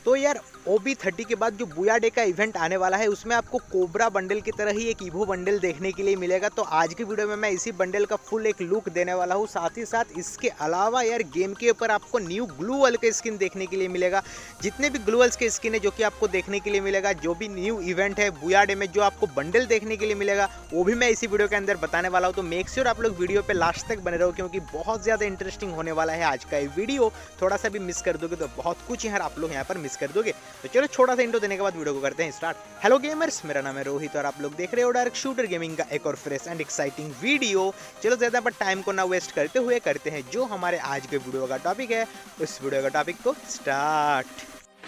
तो यार OB30 के बाद जो बुया डे का इवेंट आने वाला है उसमें आपको कोबरा बंडल की तरह ही एक ईवो बंडल देखने के लिए मिलेगा। तो आज की वीडियो में मैं इसी बंडल का फुल एक लुक देने वाला हूँ। साथ ही साथ इसके अलावा यार गेम के ऊपर आपको न्यू ग्लूवल के स्किन देखने के लिए मिलेगा। जितने भी ग्लूवल्स के स्किन है जो कि आपको देखने के लिए मिलेगा, जो भी न्यू इवेंट है बुया डे में जो आपको बंडल देखने के लिए मिलेगा वो भी मैं इसी वीडियो के अंदर बताने वाला हूँ। तो मेक श्योर आप लोग वीडियो पे लास्ट तक बने रहो क्योंकि बहुत ज़्यादा इंटरेस्टिंग होने वाला है आज का ये वीडियो। थोड़ा सा भी मिस कर दोगे तो बहुत कुछ यार आप लोग यहाँ पर मिस कर दोगे। तो चलो छोटा सा इंट्रो देने के बाद वीडियो को करते हैं स्टार्ट। हेलो गेमर्स, मेरा नाम है रोहित और आप लोग देख रहे हो डायरेक्ट शूटर गेमिंग का एक और फ्रेश एंड एक्साइटिंग वीडियो। चलो ज़्यादा पर टाइम को ना वेस्ट करते हुए करते हैं जो हमारे आज के वीडियो का टॉपिक है, उस वीडियो का टॉपिक को स्टार्ट।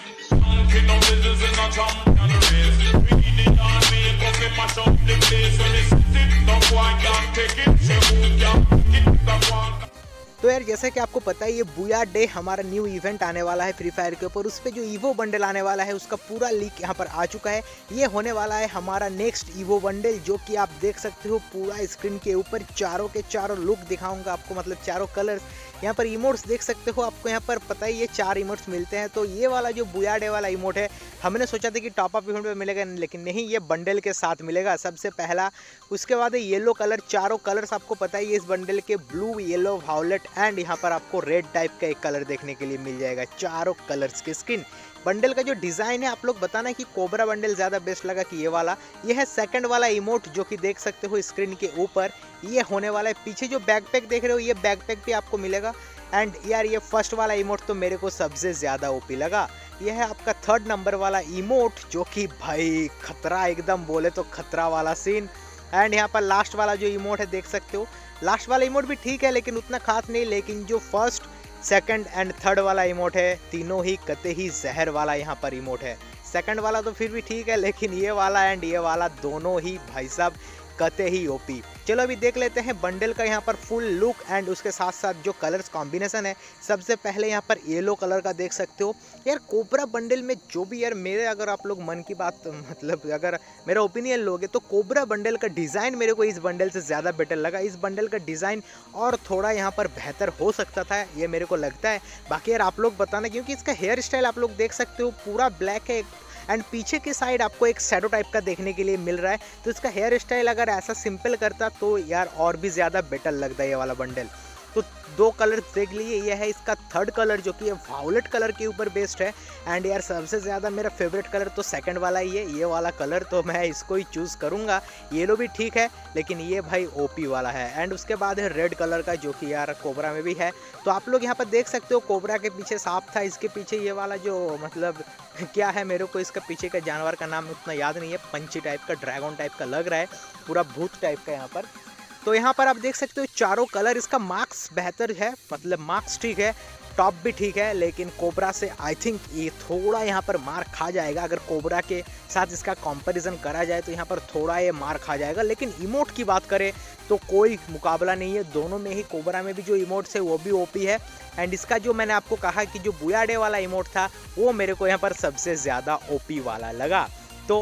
तो यार जैसा कि आपको पता है ये बुया डे हमारा न्यू इवेंट आने वाला है फ्री फायर के ऊपर। उस पर जो ईवो बंडल आने वाला है उसका पूरा लीक यहाँ पर आ चुका है। ये होने वाला है हमारा नेक्स्ट ईवो बंडल, जो कि आप देख सकते हो पूरा स्क्रीन के ऊपर चारों के चारों लुक दिखाऊंगा आपको, मतलब चारों कलर्स। यहाँ पर इमोट्स देख सकते हो, आपको यहाँ पर पता है ये 4 इमोट्स मिलते हैं। तो ये वाला जो बुया डे वाला इमोट है हमने सोचा था कि टॉप अप इवेंट में मिलेगा, लेकिन नहीं, ये बंडल के साथ मिलेगा सबसे पहला। उसके बाद है येलो कलर, चारों कलर्स आपको पता है ये इस बंडल के ब्लू, येलो, वायलेट एंड यहाँ पर आपको रेड टाइप का एक कलर देखने के लिए मिल जाएगा। चारों कलर्स की स्किन। बंडल का जो डिज़ाइन है आप लोग बताना कि कोबरा बंडल ज़्यादा बेस्ट लगा कि ये वाला। ये है सेकंड वाला इमोट जो कि देख सकते हो स्क्रीन के ऊपर, ये होने वाला है। पीछे जो बैकपैक देख रहे हो ये बैकपैक भी आपको मिलेगा। एंड यार ये फर्स्ट वाला इमोट तो मेरे को सबसे ज़्यादा ओपी लगा। यह है आपका 3rd नंबर वाला इमोट जो कि भाई खतरा, एकदम बोले तो खतरा वाला सीन। एंड यहाँ पर लास्ट वाला जो इमोट है देख सकते हो, लास्ट वाला इमोट भी ठीक है लेकिन उतना खास नहीं, लेकिन जो फर्स्ट, सेकंड एंड थर्ड वाला इमोट है तीनों ही कते ही जहर वाला यहाँ पर इमोट है। सेकंड वाला तो फिर भी ठीक है लेकिन ये वाला एंड ये वाला दोनों ही भाई साहब कते ही ओपी। चलो अभी देख लेते हैं बंडल का यहाँ पर फुल लुक एंड उसके साथ साथ जो कलर्स कॉम्बिनेशन है। सबसे पहले यहाँ पर येलो कलर का देख सकते हो। यार कोबरा बंडल में जो भी यार मेरे, अगर आप लोग मन की बात मतलब अगर मेरा ओपिनियन लोगे तो कोबरा बंडल का डिज़ाइन मेरे को इस बंडल से ज़्यादा बेटर लगा। इस बंडल का डिज़ाइन और थोड़ा यहाँ पर बेहतर हो सकता था, ये मेरे को लगता है। बाकी यार आप लोग बताना, क्योंकि इसका हेयर स्टाइल आप लोग देख सकते हो पूरा ब्लैक है एंड पीछे की साइड आपको एक शैडो टाइप का देखने के लिए मिल रहा है। तो इसका हेयर स्टाइल अगर ऐसा सिंपल करता तो यार और भी ज़्यादा बेटर लगता है ये वाला बंडल। तो 2 कलर देख लिए, ये है इसका 3rd कलर जो कि वायलेट कलर के ऊपर बेस्ड है। एंड यार सबसे ज़्यादा मेरा फेवरेट कलर तो सेकंड वाला ही है, ये वाला कलर, तो मैं इसको ही चूज़ करूँगा। येलो भी ठीक है लेकिन ये भाई ओपी वाला है। एंड उसके बाद है रेड कलर का जो कि यार कोबरा में भी है। तो आप लोग यहाँ पर देख सकते हो कोबरा के पीछे सांप था, इसके पीछे ये वाला जो मतलब क्या है, मेरे को इसका पीछे का जानवर का नाम उतना याद नहीं है, पंछी टाइप का, ड्रैगन टाइप का लग रहा है, पूरा भूत टाइप का यहाँ पर। तो यहाँ पर आप देख सकते हो चारों कलर। इसका मार्क्स बेहतर है, मतलब मार्क्स ठीक है, टॉप भी ठीक है, लेकिन कोबरा से आई थिंक ये थोड़ा यहाँ पर मार खा जाएगा। अगर कोबरा के साथ इसका कंपैरिजन करा जाए तो यहाँ पर थोड़ा ये मार खा जाएगा। लेकिन इमोट की बात करें तो कोई मुकाबला नहीं है, दोनों में ही। कोबरा में भी जो इमोट्स है वो भी ओपी है। एंड इसका जो मैंने आपको कहा कि जो बुया डे वाला इमोट था वो मेरे को यहाँ पर सबसे ज़्यादा ओपी वाला लगा। तो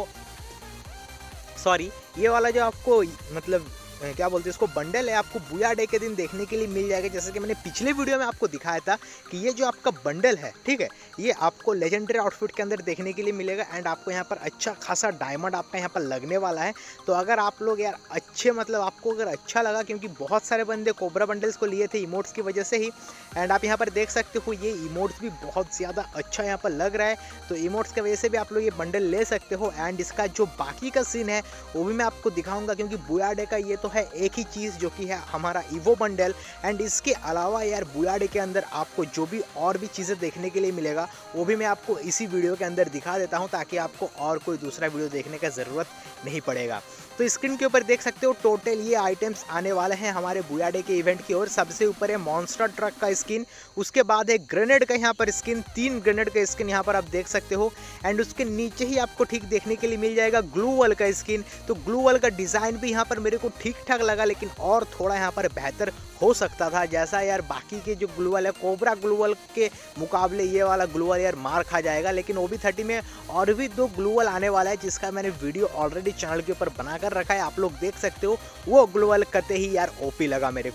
सॉरी, ये वाला जो आपको मतलब क्या बोलते हैं इसको, बंडल है, आपको बुया डे के दिन देखने के लिए मिल जाएगा। जैसे कि मैंने पिछले वीडियो में आपको दिखाया था कि ये जो आपका बंडल है, ठीक है, ये आपको लेजेंडरी आउटफिट के अंदर देखने के लिए मिलेगा। एंड आपको यहाँ पर अच्छा खासा डायमंड आपका यहाँ पर लगने वाला है। तो अगर आप लोग यार अच्छे, मतलब आपको अगर अच्छा लगा, क्योंकि बहुत सारे बंदे कोबरा बंडल्स को लिए थे इमोट्स की वजह से ही। एंड आप यहाँ पर देख सकते हो ये इमोट्स भी बहुत ज़्यादा अच्छा यहाँ पर लग रहा है। तो इमोट्स की वजह से भी आप लोग ये बंडल ले सकते हो। एंड इसका जो बाकी का सीन है वो भी मैं आपको दिखाऊंगा, क्योंकि बुया डे का ये तो है एक ही चीज़ जो कि है हमारा ईवो बंडल। एंड इसके अलावा यार बुया डे के अंदर आपको जो भी और भी चीज़ें देखने के लिए मिलेगा वो भी मैं आपको इसी वीडियो के अंदर दिखा देता हूं, ताकि आपको और कोई दूसरा वीडियो देखने का ज़रूरत नहीं पड़ेगा। तो स्क्रीन के ऊपर देख सकते हो टोटल ये आइटम्स आने वाले हैं हमारे बुया डे के इवेंट की ओर। सबसे ऊपर है मॉन्स्टर ट्रक का स्किन, उसके बाद है ग्रेनेड का यहाँ पर स्किन, 3 ग्रेनेड का स्किन यहाँ पर आप देख सकते हो। एंड उसके नीचे ही आपको ठीक देखने के लिए मिल जाएगा ग्लूवल का स्किन। तो ग्लूवल का डिज़ाइन भी यहाँ पर मेरे को ठीक ठाक लगा, लेकिन और थोड़ा यहाँ पर बेहतर हो सकता था। जैसा यार बाकी के जो ग्लूवल है, कोबरा ग्लूवल के मुकाबले ये वाला ग्लूवल यार मार खा जाएगा। लेकिन OB30 में और भी 2 ग्लूवल आने वाला है जिसका मैंने वीडियो ऑलरेडी चैनल के ऊपर बनाकर रखा है, आप लोग देख सकते हो। वो ग्लूवल कते ही यार ओपी लगा मेरे को।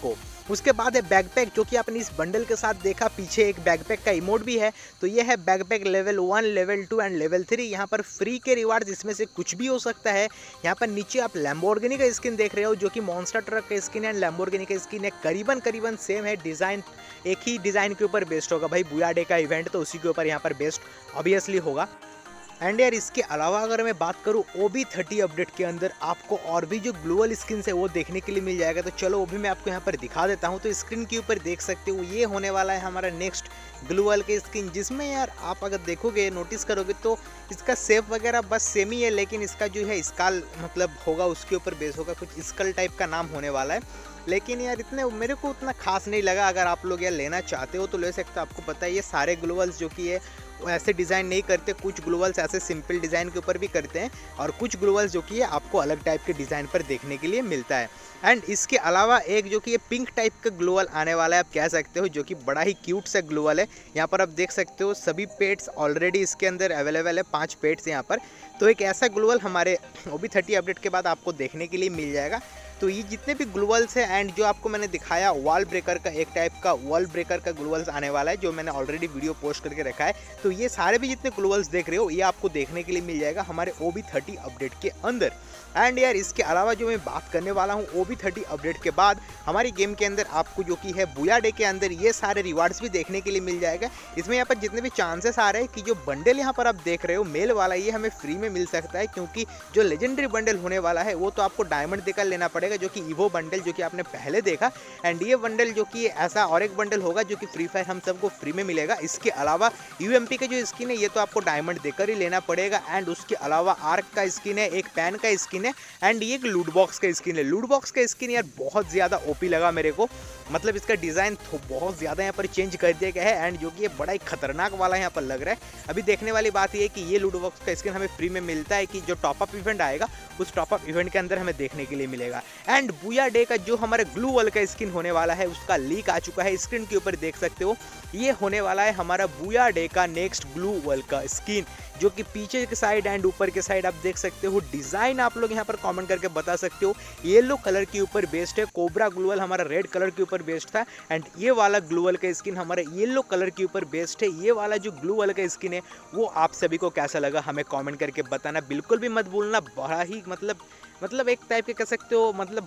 उसके बाद है बैकपैक, जो कि आपने इस बंडल के साथ देखा पीछे एक बैकपैक का इमोट भी है। तो ये है backpack level 1, level 2 and level 3। यहाँ पर फ्री के रिवार्ड्स इसमें से कुछ भी हो सकता है। यहाँ पर नीचे आप लैम्बोर्गिनी का स्किन देख रहे हो, जो कि मॉन्स्टर ट्रक का स्किन है एंड लैम्बोर्गिनी का स्किन है, करीबन सेम है। डिज़ाइन एक ही डिज़ाइन के ऊपर बेस्ड होगा भाई, बुया डे का इवेंट तो उसी के ऊपर यहाँ पर बेस्ड ऑब्वियसली होगा। एंड यार इसके अलावा अगर मैं बात करूँ OB30 अपडेट के अंदर आपको और भी जो ग्लोबल स्किन्स है वो देखने के लिए मिल जाएगा। तो चलो वो भी मैं आपको यहाँ पर दिखा देता हूँ। तो स्क्रीन के ऊपर देख सकते हो ये होने वाला है हमारा नेक्स्ट ग्लोबल के स्किन, जिसमें यार आप अगर देखोगे नोटिस करोगे तो इसका शेप वगैरह बस सेम ही है, लेकिन इसका जो है स्कल मतलब होगा उसके ऊपर बेस होगा, कुछ स्कल टाइप का नाम होने वाला है। लेकिन यार इतने मेरे को उतना खास नहीं लगा। अगर आप लोग यार लेना चाहते हो तो ले सकते हो। आपको पता है ये सारे ग्लोबल्स जो कि है ऐसे डिज़ाइन नहीं करते, कुछ ग्लोबल्स ऐसे सिंपल डिज़ाइन के ऊपर भी करते हैं और कुछ ग्लोबल्स जो कि है आपको अलग टाइप के डिज़ाइन पर देखने के लिए मिलता है। एंड इसके अलावा एक जो कि ये पिंक टाइप का ग्लोबल आने वाला है आप कह सकते हो, जो कि बड़ा ही क्यूट सा ग्लोबल है। यहाँ पर आप देख सकते हो सभी पेट्स ऑलरेडी इसके अंदर अवेलेबल है, 5 पेट्स यहाँ पर। तो एक ऐसा ग्लोबल हमारे OB30 अपडेट के बाद आपको देखने के लिए मिल जाएगा। तो ये जितने भी ग्लोबल्स हैं एंड जो आपको मैंने दिखाया वॉल ब्रेकर का एक टाइप का वॉल ब्रेकर का ग्लोबल्स आने वाला है, जो मैंने ऑलरेडी वीडियो पोस्ट करके रखा है। तो ये सारे भी जितने ग्लोबल्स देख रहे हो ये आपको देखने के लिए मिल जाएगा हमारे OB30 अपडेट के अंदर। एंड यार इसके अलावा जो मैं बात करने वाला हूँ OB30 अपडेट के बाद हमारी गेम के अंदर आपको जो कि है बुया डे के अंदर ये सारे रिवार्ड्स भी देखने के लिए मिल जाएगा। इसमें यहाँ पर जितने भी चांसेस आ रहे हैं कि जो बंडल यहाँ पर आप देख रहे हो मेल वाला ये हमें फ्री में मिल सकता है, क्योंकि जो लेजेंडरी बंडल होने वाला है वो तो आपको डायमंड देकर लेना पड़ेगा, जो कि ईवो बंडल जो कि आपने पहले देखा। एंड ये बंडल जो कि ऐसा और एक बंडल होगा जो कि फ्री फायर हम सबको फ्री में मिलेगा। इसके अलावा UMP का जो स्किन है ये तो आपको डायमंड देकर ही लेना पड़ेगा। एंड उसके अलावा आर्क का स्किन है, एक पैन का स्किन है एंड ये एक लूट बॉक्स का स्किन है। लूट बॉक्स का स्किन यार बहुत ज़्यादा OP लगा मेरे को, मतलब इसका डिज़ाइन बहुत ज़्यादा यहाँ पर चेंज कर दिया गया है एंड जो कि ये बड़ा ही खतरनाक वाला यहाँ पर लग रहा है। अभी देखने वाली बात ये है कि ये लूट बॉक्स का स्किन हमें फ्री में मिलता है कि जो टॉपअप इवेंट आएगा उस टॉपअप इवेंट के अंदर हमें देखने के लिए मिलेगा। एंड बुया डे का जो हमारे ग्लू वॉल का स्किन होने वाला है उसका लीक आ चुका है, स्क्रीन के ऊपर देख सकते हो। ये होने वाला है हमारा बुया डे का नेक्स्ट ग्लू वॉल का स्किन, जो कि पीछे के साइड एंड ऊपर के साइड आप देख सकते हो। डिज़ाइन आप लोग यहाँ पर कमेंट करके बता सकते हो। येलो कलर के ऊपर बेस्ड है, कोबरा ग्लूवल हमारा रेड कलर के ऊपर बेस्ड था एंड ये वाला ग्लूवल का स्किन हमारा येलो कलर के ऊपर बेस्ड है। ये वाला जो ग्लूवल का स्किन है वो आप सभी को कैसा लगा हमें कमेंट करके बताना बिल्कुल भी मत भूलना। बड़ा ही मतलब एक टाइप के कह सकते हो मतलब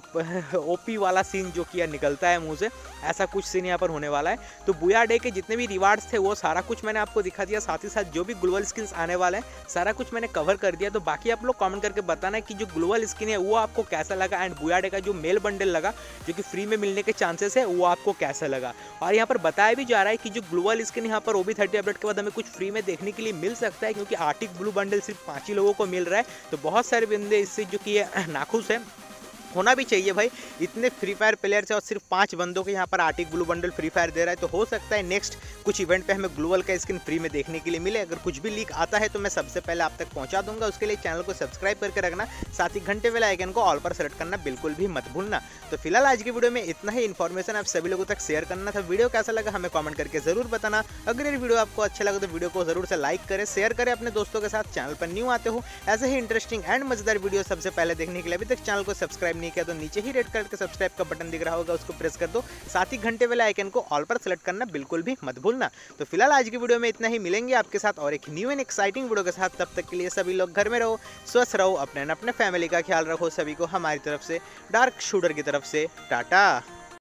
OP वाला सीन जो कि निकलता है मुंह से, ऐसा कुछ सीन यहाँ पर होने वाला है। तो बुया डे के जितने भी रिवार्ड्स थे वो सारा कुछ मैंने आपको दिखा दिया, साथ ही साथ जो भी ग्लोबल स्किन्स आने वाले हैं सारा कुछ मैंने कवर कर दिया। तो बाकी आप लोग कमेंट करके बताना कि जो ग्लोबल स्किन है वो आपको कैसा लगा एंड बुया डे का जो मेल बंडल लगा जो कि फ्री में मिलने के चांसेस है वो आपको कैसा लगा। और यहाँ पर बताया भी जा रहा है कि जो ग्लोबल स्किन यहाँ पर OB30 अपडेट के बाद हमें कुछ फ्री में देखने के लिए मिल सकता है, क्योंकि आर्टिक ब्लू बंडल सिर्फ 5 ही लोगों को मिल रहा है। तो बहुत सारे बंदे इससे जो कि नाखुश है, होना भी चाहिए भाई। इतने फ्री फायर प्लेयर्स है और सिर्फ 5 बंदों के यहाँ पर arctic blue bundle free fire दे रहा है। तो हो सकता है नेक्स्ट कुछ इवेंट पे हमें ग्लोबल का स्किन फ्री में देखने के लिए मिले। अगर कुछ भी लीक आता है तो मैं सबसे पहले आप तक पहुँचा दूंगा। उसके लिए चैनल को सब्सक्राइब करके रखना, साथ ही घंटे वाले आइकन को ऑल पर सेलेक्ट करना बिल्कुल भी मत भूलना। तो फिलहाल आज की वीडियो में इतना ही इन्फॉर्मेशन आप सभी लोगों तक शेयर करना था। वीडियो कैसा लगा हमें कमेंट करके जरूर बताना। अगर ये वीडियो आपको अच्छा लगा तो वीडियो को जरूर से लाइक करें, शेयर करें अपने दोस्तों के साथ। चैनल पर न्यू आते हो ऐसे ही इंटरेस्टिंग एंड मजेदार वीडियो सबसे पहले देखने के लिए अभी तक चैनल को सब्सक्राइब नहीं किया तो नीचे ही रेड कलर के सब्सक्राइब का बटन दिख रहा होगा, उसको प्रेस कर दो। साथ ही घंटे वाले आइकन को ऑल पर सेलेक्ट करना बिल्कुल भी मत भूलना। तो फिलहाल आज की वीडियो में इतना ही, मिलेंगे आपके साथ और एक न्यू एंड एक्साइटिंग वीडियो के साथ। तब तक के लिए सभी लोग घर में रहो, स्वस्थ रहो, अपने फैमिली का ख्याल रखो। सभी को हमारी तरफ से डार्क शूटर की तरफ से टाटा।